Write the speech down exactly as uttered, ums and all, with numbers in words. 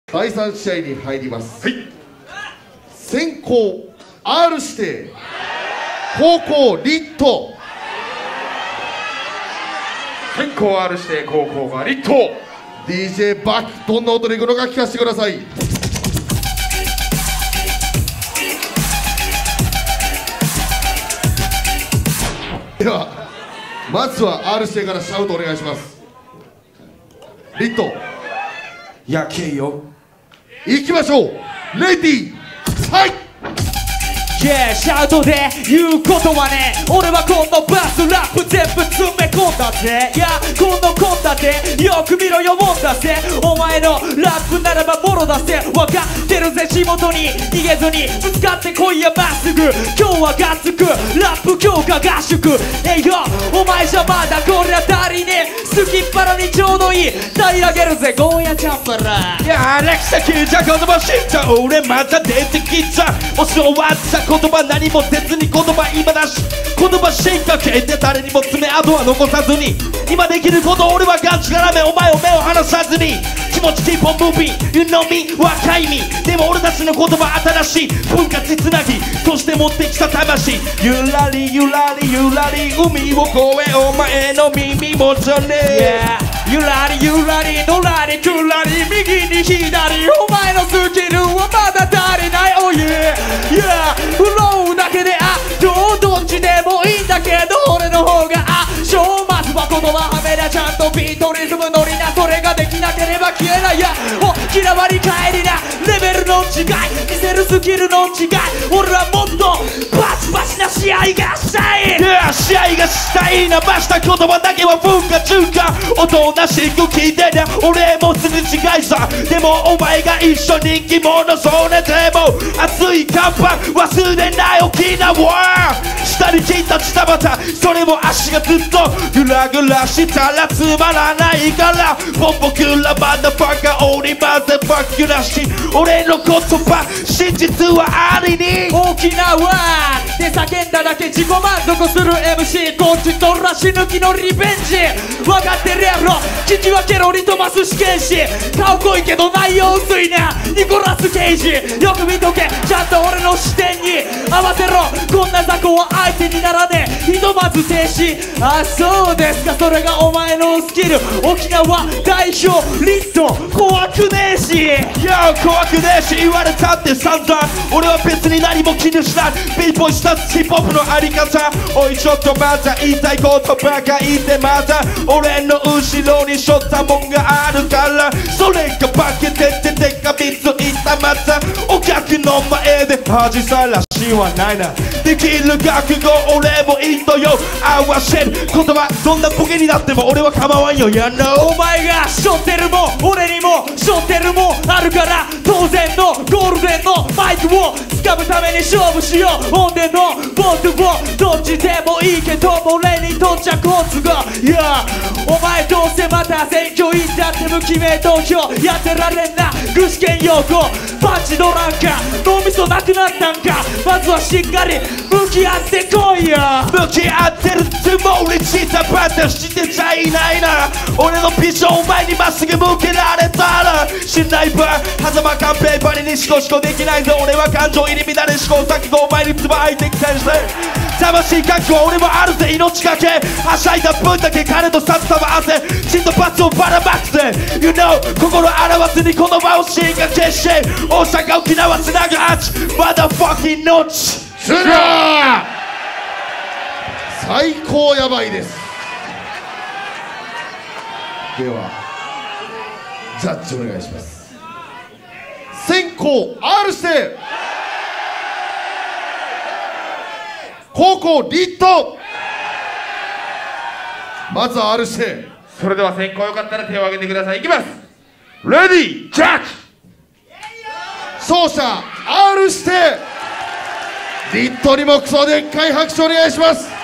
だいさん試合に入ります。 はい、 先攻 アール 指定、後攻リット。 先攻 アール 指定、後攻がリット。 ディージェー バック、どんな音でいくのか聞かせてください。ではまずは アール 指定からシャウトお願いします。リットやけよいきましょう。レディーはい。 Yeah、シャウトで言うことはね、俺はこのバスラップ全部詰め込んだぜ。いや、このコンだぜ、よく見ろよもんだぜ。お前のラップならばボロだぜ。わかってるぜ、仕事に逃げずにぶつかってこいやまっすぐ。今日はガッツくラップ強化合宿。えいよ、お前じゃまだこりゃ足りねえ。好きっ腹にちょうどいい平らげるぜ、ゴーヤチャンバラ。 いやーレクサ聞いちゃ言葉知っちゃ俺また出てきちゃ教わった言葉何もせずに言葉今だし言葉進化系で誰にも爪痕は残さずに今できること俺はガンチ絡めお前を目を離さずに気持ち keep on moving you know me 若い身でも俺たちの言葉新しい文化つなぎそして持ってきた魂ゆらりゆらりゆらり海を越えお前の耳もじゃねえ、 yeah、ゆらりゆらりのらりくらり右に左お前のスキルはまだ足りない Oh yeah yeah フローだけであどうどっちでもいいんだけど俺の方があしょうまずは言葉はめりゃちゃんとビートリズム乗りなそれができなければ消えないやお嫌わり帰りなレベルの違い見せるスキルの違い俺はもっとバチバチな試合がしたい、 yeah、試合がしたいなました言葉だけは文化中華おとなしく聞いてりゃ俺もすれ違いさでもお前が一緒人気者それでも熱い看板忘れない沖縄下に聞いた下端それも足がずっとグラグラしたらつまらないからポンポクラマダファカオリマザファックらしい俺の言葉真実はありに沖縄で叫んだだけ自己満足する エムシー こっちとらし抜きのリベンジ分かってるやろ聞き分けろリトマス試験紙顔濃いけど内容薄いなニコラス・ケイジよく見とけちゃんと俺の視点に合わせろこんな雑魚は相手にならねえひとまず停止あそうですかそれがお前のスキル沖縄代表リット怖くねえしいや怖くねえし言われたって散々俺は別に何も気にしないビーボイしたヒップホップのあり方おいちょっとまた言いたいことばか言ってまた俺の後ろにしょったもんがあるからそれが化けてててかみついたまたお客の前で恥さらしはないなできる覚悟俺もいいとよ合わせる言葉どんなボケになっても俺は構わんよやなお前が背負ってるもん俺にも背負ってるもんあるから当然のゴールデンのマイクを掴むために勝負しようオンデのボートをどっちでもいいけど俺にとっちゃコツがいやお前どうせまた選挙行ったって無記名投票やってられんな具志堅用語パンチドランか脳みそなくなったんかまずはしっかり向き合ってこいや向き合ってるつもりチータパタしてちゃいないな俺のビジョンお前にまっすぐ向けられたら信頼ば狭間カンペーパーにシコシコできないぞ俺は感情入り乱れ試行錯誤お前につば相手期待して魂覚悟は俺もあるぜ命がけはしゃいだ分だけ金と札束合わせちんと罰をばらまくぜ You know 心表すにこの場を進化決して大阪沖縄つなぐアーチマダファキンノッチするな最高やばいです。ではジャッジお願いします。先攻 アール 指定、後攻リット。まずは アール 指定。 それでは先攻よかったら手を挙げてください。いきます。レディージャッジ。 勝者 アール 指定。リットにもクソでっかい拍手お願いします。